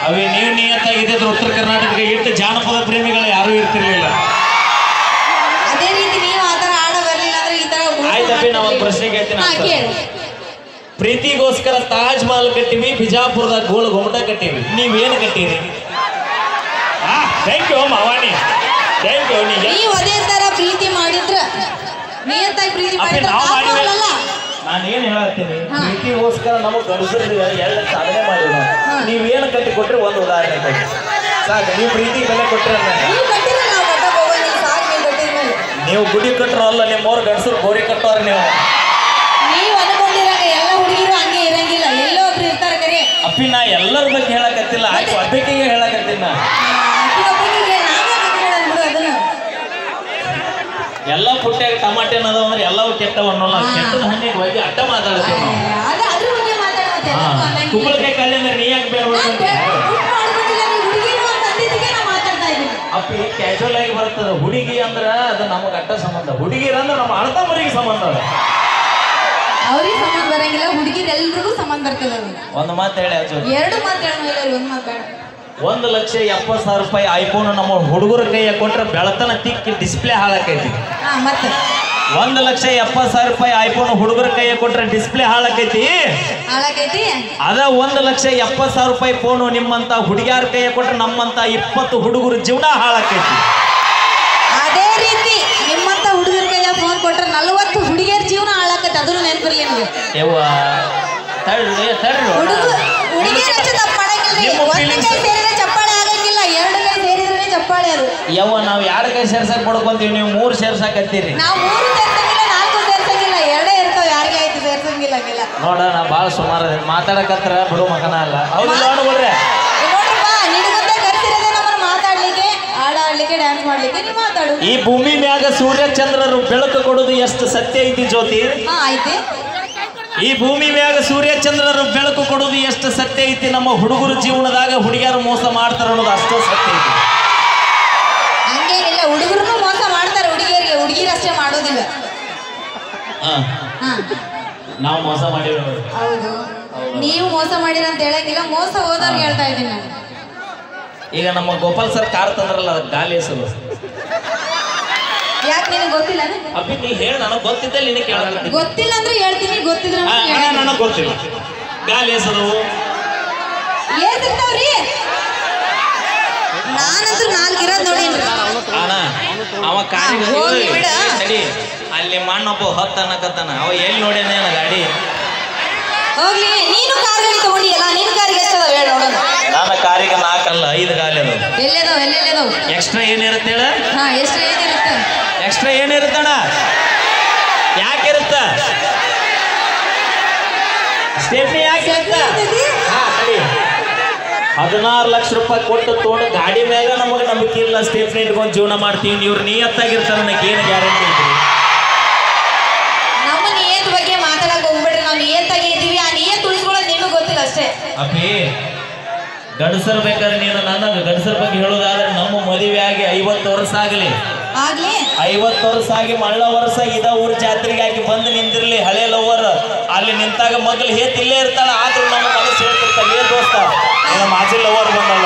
ಅವೇ ನೀವು ನಿಯತ್ತಾಗಿದ್ದರೆ ಉತ್ತರ ಕರ್ನಾಟಕಕ್ಕೆ ಇಟ್ಟು ಜಾನಪದ ಪ್ರೇಮಿಗಳು ಯಾರೂ ಇರ್ತಿರ್ಲಿಲ್ಲ. ಅದೇ ರೀತಿ ನೀವು ಆ ಥರ ಆಡ ಬರಲಿಲ್ಲ ಅಂದ್ರೆ ಈ ಥರ. ಆಯ್ತಪ್ಪಿ, ನಾವು ಒಂದು ಪ್ರಶ್ನೆ ಕೇಳ್ತೀನಿ. ಪ್ರೀತಿಗೋಸ್ಕರ ತಾಜ್ ಮಹಲ್ ಕಟ್ಟಿವಿ, ಬಿಜಾಪುರದಾಗ ಗೋಲ್ ಗೊಮ್ಮಟ ಕಟ್ಟಿವಿ, ನೀವೇನು ಕಟ್ಟಿರಿ? ಥ್ಯಾಂಕ್ ಯು ಮಾವಾಣಿ, ಥ್ಯಾಂಕ್ ಯು. ನೀವು ಅದೇ ಥರ ಪ್ರೀತಿ ಮಾಡಿದ್ರ ನಿಯತ್ತಾಗಿ ಪ್ರೀತಿ ಮಾಡಿದ್ರ ನಾನೇನು ಹೇಳತ್ತೀನಿ, ಪ್ರೀತಿಗೋಸ್ಕರ ನಮಗೆ ಗಂಡಸರು ಎಲ್ಲ ಸಾಧನೆ ಮಾಡಿದ ನೀವೇನು ಕಟ್ಟಿ ಕೊಟ್ರೆ ಒಂದು ಉದಾಹರಣೆ ಕೊಟ್ಟಿ ಸಾಕು. ನೀವು ಪ್ರೀತಿ ಬೆಲೆ ಕೊಟ್ಟರೆ ನೀವು ಗುಡಿ ಕಟ್ಟರಲ್ಲ, ನಿಮ್ಮವ್ರು ಗಂಡಸರು ಗೋರಿ ಕಟ್ಟೋರು. ನೀವು ಅನ್ಕೊಂಡಿರಾಗ ಎಲ್ಲ ಹುಡುಗಿರು ಹಂಗೆ ಇರಂಗಿಲ್ಲ, ಎಲ್ಲೋ ಒಬ್ರು ಇರ್ತಾರೆ ಕರೆ. ಅಪ್ಪಿ ನಾ ಎಲ್ಲರ ಬಗ್ಗೆ ಹೇಳಕತ್ತಿಲ್ಲ, ಆಯ್ತು ಒಬ್ಬಕಿಗೆ ಹೇಳಕತ್ತೀನಿ ನಾ. ಎಲ್ಲ ಪುಟ್ಟ್ಯಾಗ ಟಮಾಟೆ ಅನ್ನೋದು ಅಂದ್ರೆ ಎಲ್ಲವೂ ಕೆಟ್ಟವ ಅನ್ನೋಲ್ಲ, ಕೆಟ್ಟದ ಹಣ್ಣಿಗೆ ಬಗ್ಗೆ ಅಡ್ಡ ಮಾತಾಡ್ತೀವಿ ನಾವು. ಕುಂಬಳಕಾಯಿ ಕಳ್ಳಿ ಅಂದ್ರೆ ನೀ ಯಾಕೆ ಬೇಡ ಅಪ್ಪಿ ಕ್ಯಾಶುವಲ್ ಆಗಿ ಬರ್ತದ. ಹುಡುಗಿ ಅಂದ್ರೆ ಅದು ನಮಗೆ ಅಡ್ಡ ಸಂಬಂಧ, ಹುಡುಗಿರ ಅಂದ್ರೆ ನಮ್ಮ ಅರ್ಧ ಮರಿಗೆ ಸಂಬಂಧ ಅದ. ಅವ್ರಿಗೆ ಸಂಬಂಧ ಬರಂಗಿಲ್ಲ, ಹುಡುಗಿರು ಎಲ್ರಿಗೂ ಸಂಬಂಧ ಬರ್ತದೆ. ಒಂದು ಮಾತು ಹೇಳಿ, ಎರಡು ಮಾತು ಹೇಳ, ಒಂದು ಮಾತು ಬೇಡ. 1,70,000 ರೂಪಾಯಿ ಐಫೋನ್ ನಮ್ಮ ಹುಡುಗರ ಕೈಯ ಕೊಟ್ರೆ ಬೆಳತನ ತಿಕ್ಕಿ ಡಿಸ್ಪ್ಲೇ ಹಾಳಾಕೈತಿ. 1,70,000 ರೂಪಾಯಿ ಐಫೋನ್ ಹುಡುಗರ ಕೈಯ ಕೊಟ್ರೆ ಡಿಸ್ಪ್ಲೇ ಹಾಳಾಕೈತಿ. ಅದ 1,70,000 ರೂಪಾಯಿ ಫೋನ್ ನಿಮ್ಮಂತ ಹುಡುಗಿಯಾರ ಕೈಯ ಕೊಟ್ರೆ ನಮ್ಮಂತ 20 ಹುಡುಗರ ಜೀವನ ಹಾಳಾಕೈತಿ. ಅದೇ ರೀತಿ ನಿಮ್ಮಂತ ಹುಡುಗರ ಕೈಯ ಫೋನ್ ಕೊಟ್ರೆ 40 ಹುಡುಗಿಯರ ಜೀವನ ಹಾಳಾಕೈತಿ. ಅದನ್ನು ನೆನಪಿರ್ಲಿ ನಿಮಗೆ. ಚಪ್ಪಾಳೆ ಆಗಂಗಿಲ್ಲ, 2 ಕೈ ಸೇರಿದ್ರೆ ಚಪ್ಪಾಳೆ ಅದು. ನಾವು 2 ಕೈ ಸೇರ್ಸಕ್ ಪಡ್ಕೊಂತೀವಿ, ನೀವು 3 ಸೇರ್ಸಕತ್ತೀರಿ. ನಾವು 3 ಸೇರ್ಸಂಗಿಲ್ಲ, 4 ಸೇರ್ಸಂಗಿಲ್ಲ, 2 ಇರ್ತಾವ. ಯಾರಿಗೆ ಆಯ್ತು ಸೇರ್ಸಂಗಿಲ್ಲ. ನೋಡ, ನಾ ಭಾಳ ಸುಮಾರು ಮಾತಾಡಕತ್ರ ಬಿಡು ಮಗನ ಅಲ್ಲ. ಹೌದು ನೋಡ್ರಿ, ನೋಡ್ರಪ್ಪ, ನಿನಗೊಂದೇ ಕರ್ತಿರೋದೇ ನಮ್ಮನ್ನ ಮಾತಾಡ್ಲಿಕ್ಕೆ, ಆಡಾಡ್ಲಿಕ್ಕೆ, ಡ್ಯಾನ್ಸ್ ಮಾಡ್ಲಿಕ್ಕೆ. ನೀವು ಮಾತಾಡು. ಈ ಭೂಮಿ ಮ್ಯಾಗ ಸೂರ್ಯ ಚಂದ್ರರು ಬೆಳಕು ಕೊಡೋದು ಎಷ್ಟು ಸತ್ಯ ಐತಿ ಜ್ಯೋತಿ? ಆಯ್ತು. ಈ ಭೂಮಿ ಮ್ಯಾಗ ಸೂರ್ಯ ಚಂದ್ರರು ಬೆಳಕು ಕೊಡೋದು ಎಷ್ಟು ಸತ್ಯ ಐತಿ. ನಮ್ಮ ಹುಡುಗರ ಜೀವನದಾಗ ಹುಡುಗಿಯರು ಮೋಸ ಮಾಡ್ತಾರ ಅನ್ನೋದು ಅಷ್ಟೋ ಸತ್ಯ ಐತಿ. ಹಂಗೇನಿಲ್ಲ, ಹುಡುಗರು ಮೋಸ ಮಾಡ್ತಾರೆ ಹುಡುಗಿಯರಿಗೆ, ಹುಡುಗಿರು ಅಷ್ಟೇ ಮಾಡೋದಿಲ್ಲ. ನಾವು ಮೋಸ ಮಾಡಿರೋ. ಹೌದು, ನೀವು ಮೋಸ ಮಾಡಿರ ಅಂತ ಹೇಳಂಗಿಲ್ಲ, ಮೋಸ ಹೋದವ್ರಿಗೆ ಹೇಳ್ತಾ ಇದ್ದೀನಿ ನಾನು. ಈಗ ನಮ್ಮ ಗೋಪಾಲ್ ಸರ್ ಕಾರ್ ತಂದ್ರಲ್ಲ, ಗಾಲಿ ಹೆಸರು ಯಾಕೆ ನಿನಗೆ ಗೊತ್ತಿಲ್ಲ? ಅಪ್ಪಿ ನೀ ಹೇಳಿ, ನನಗೆ ಗೊತ್ತಿದ್ದಲ್ಲಿ ನಿನಗೆ ಕೇಳಕ್ಕೆ ಗೊತ್ತಿಲ್ಲ ಅಂದ್ರೆ ಹೇಳ್ತೀನಿ, ಗೊತ್ತಿದ್ರೆ ನನಗೆ ಗೊತ್ತಿಲ್ಲ. ಗಾಲಿ ಹೆಸರು ಏನಿರ್ತಾವ್ರಿ? ನಾನಂತೂ 4 ಇರೋದು ನೋಡೀನಿ ಅಣ್ಣ. ಅವ ಕಾರಿಗೆ ಅಲ್ಲಿ ಮಣ್ಣೊಬ್ಬ ಹೊತ್ತ ಅನ್ನಕತ್ತಾನ, ಅವ ಎಲ್ಲಿ ನೋಡ್ಯಾನ ಗಾಡಿ? ಹೋಗ್ಲಿ, ನೀನು ಕಾರ್ ಗಾಡಿ ತಗೊಂಡಿಯಲ್ಲ, ನಿನ್ನ ಕಾರಿಗೆ ಎಷ್ಟು ಅದಾವ ಹೇಳಿ ನೋಡೋಣ. ನನ್ನ ಕಾರಿಗೆ 4 ಅಲ್ಲ 5 ಗಾಲಿ ಅದಾವ. ಎಲ್ಲೆದಾವ? ಎಕ್ಸ್ಟ್ರಾ ಏನಿರುತ್ತೆ ಹೇಳ? ಎಕ್ಸ್ಟ್ರಾ ಏನಿರುತ್ತೆ? ಎಕ್ಸ್ಟ್ರಾ ಏನಿರುತ್ತಣ್ಣ? ಯಾಕಿರುತ್ತ? ಸ್ಟೆಪ್ನಿ ಯಾಕೆ ಇರುತ್ತ? 16 ಲಕ್ಷ ರೂಪಾಯಿ ಕೊಟ್ಟು ತೋಡು ಗಾಡಿ ಮ್ಯಾಗ ನಮಗೆ ನಂಬಿಕೆ ಇಲ್ಲ. ಸ್ಟೆಪ್ನಿ ಇಟ್ಕೊಂಡು ಜೀವನ ಮಾಡ್ತೀವಿ. ಇವ್ರು ನಿಯತ್ತಾಗಿರ್ತಾರೆ, ನನಗೆ ಏನು ಗ್ಯಾರಂಟಿ ಐತಿ? ನಮ್ಮ ನಿಯತ್ ಬಗ್ಗೆ ಮಾತಾಡಕ್ ಹೋಗ್ಬಿಡ್ರಿ. ನಾವು ನಿಯತ್ತಾಗಿ ಇದ್ದೀವಿ, ಆ ನಿಯತ್ ಉಳಿಸ್ಕೊಳ್ಳೋದು ನಿಮಗೆ ಗೊತ್ತಿಲ್ಲ ಅಷ್ಟೇ. ಅಪ್ಪಿ, ಗಂಡಸರ್ ಬೇಕಾದ್ರೆ ನೀನು ನನಗೆ ಗಂಡಸರ ಬಗ್ಗೆ ಹೇಳೋದಾದ್ರೆ, ನಮ್ಮ ಮದುವೆ ಆಗಿ 50 ವರ್ಷ ಆಗಲಿ, 50 ವರ್ಷ ಆಗಿ ಮಳ್ಳ ವರ್ಷ ಇದ ಊರ ಜಾತ್ರೆಗೆ ಆಗಿ ಬಂದು ನಿಂತಿರ್ಲಿ, ಹಳೆ ಲವರ್ ಅಲ್ಲಿ ನಿಂತಾಗ ಮಗ್ಳು ಹೇತ್ ಇಲ್ಲೇ ಇರ್ತಾಳ. ಆದ್ರೂ ನಮ್ಮ ಮನಸ್ಸು ಹೇಳ್ತಿರ್ತಾಳೆ, ಏನ್ ದೋಸ್ತ ನಮ್ಮ ಮಾಜಿ ಲವರ್ ಬಂದಲ್ಲ.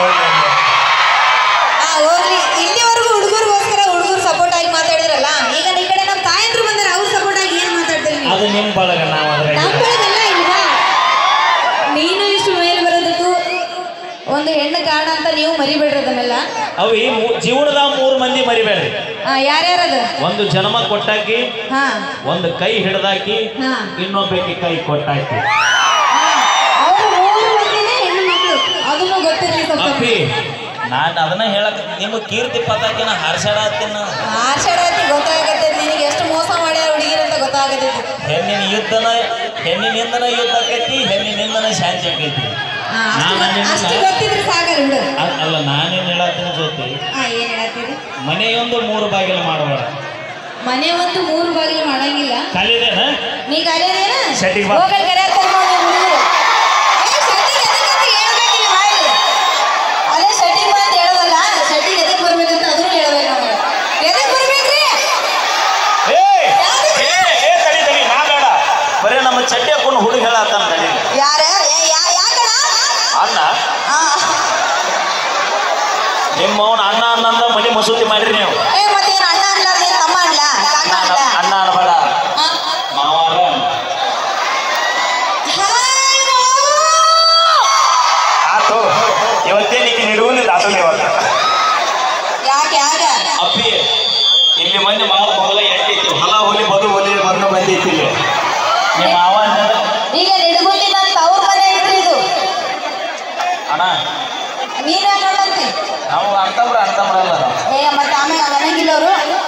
ಹೋಗ್ಲಿ, ಇಲ್ಲಿವರೆಗೂ ಹುಡುಗರಿಗೋಸ್ಕರ ಹುಡುಗರು ಸಪೋರ್ಟ್ ಆಗಿ ಮಾತಾಡಿದ್ರಲ್ಲ, ಈಗ ಈ ಕಡೆ ನಮ್ಮ ತಾಯಂದ್ರು ಬಂದ್ರೆ ಅವ್ರು ಸಪೋರ್ಟ್ ಆಗಿ ಏನ್ ಮಾತಾಡ್ತೀರಿ? ಅದು ನಿಮ್ ಬಳಗ, ನಾವು ನಮ್ಮ ಬಳಗಲ್ಲ ಇಲ್ವಾ? ನೀನು ಇಷ್ಟು ಮೇಲೆ ಬರೋದಕ್ಕೂ ಒಂದು ಹೆಣ್ಣು ಕಾರಣ ಅಂತ ನೀವು ಮರಿಬೇಡ್ರಿ ಅದನ್ನೆಲ್ಲ. ಅವಿ ಜೀವನದ 3 ಮಂದಿ ಮರಿಬೇಡ್ರಿ. ಯಾರ್ಯಾರದ? ಒಂದು ಜನ್ಮ ಕೊಟ್ಟಾಕಿ, ಒಂದು ಕೈ ಹಿಡ್ದಾಕಿ, ಇನ್ನೊಬ್ಬಕ್ಕೆ ಕೈ ಕೊಟ್ಟಾಕಿ. ಅವರು 3 ಮಂದಿನೇ ಹೆಣ್ಣು ಮಕ್ಕಳು, ಅದನ್ನು ಗೊತ್ತಿರಲಿ. ಅಪ್ಪಿ, ನಾನು ಅದನ್ನ ಹೇಳಕ್ ನಿಮ್ಗೆ ಕೀರ್ತಿ ಪತಾಕಿನ ಹಾರ್ಸಾಡತ್ತಿ ಗೊತ್ತಾಗತ್ತೆ. ನಿನಗೆ ಎಷ್ಟು ಮೋಸ ಮಾಡ್ಯಾರ ಹುಡುಗಿರ ಅಂತ ಗೊತ್ತಾಗತ್ತೆ. ಹೆಣ್ಣಿನಿಂದನ ಯುದ್ಧ ಆಕೈತಿ, ಹೆಣ್ಣಿನಿಂದನ ಶಾಂತಿ ಆಕೈತಿ. ಅಲ್ಲ, ನಾನೇನ್ ಹೇಳತ್ತೀನಿ ಜ್ಯೋತಿ, ಮನೆಯೊಂದು 3 ಬಾಗಿಲು ಮಾಡಬೇಡ. ಮನೆ ಒಂದು 3 ಬಾಗಿಲು ಮಾಡಂಗಿಲ್ಲ. ಕಲಿದೇನ ನೀ ಕಲಿಯದೇನ? ಶೆಟ್ಟಿಗೆ ಬರೀ ನಮ್ಮ ಚಡ್ಡಿ ಹಾಕೊಂಡು ಹುಡುಗಿ ಹೇಳತ್ತಾನ. ಯಾರ? ಅಣ್ಣ ನಿಮ್ಮ ಅವನ ಅಣ್ಣ ಅನ್ನಂದ ಮನಿ ಮಸೂತಿ ಮಾಡ್ರಿ ನೀವು. ಮತ್ತೇನು ಅಣ್ಣ ಅನ್ಲಾರ್ದ ಏನ್ ತಮ್ಮ ಅನ್ಲ ಅಣ್ಣ ಅನ್ಬೇಡ ಮಾವಾರ. ಆತು ಇವತ್ತೇನಿಕ್ಕೆ ನಿಡುವುದಿಲ್ಲ ಆತು ಇವತ್ತು. ಯಾಕೆ ಅಪ್ಪಿ ಇಲ್ಲಿ ಮಂದಿ ಮಾವ ಬಗಲ ಎಟ್ಟೈತಿ ಹೊಲ ಹುಲಿ ಬದು ಹುಲಿ ಬಂದು ಬಂದೈತಿ ಇಲ್ಲಿ ನಿಮ್ಮ ಮಾವ ಈಗ ನಿಡುಗುತ್ತಿ ಬಂತ ಅವ್ರ ಮನೆ ಐತ್ರಿ ಇದು. ಅಣ್ಣ ನೀನ್ ಯಾಕೆ ನಾವು ಅಂತಂಬ್ರಲ್ಲ ಮತ್ತೆ ಆಮೇಲೆ ಅನ್ನಂಗಿಲ್ಲ ಅವರು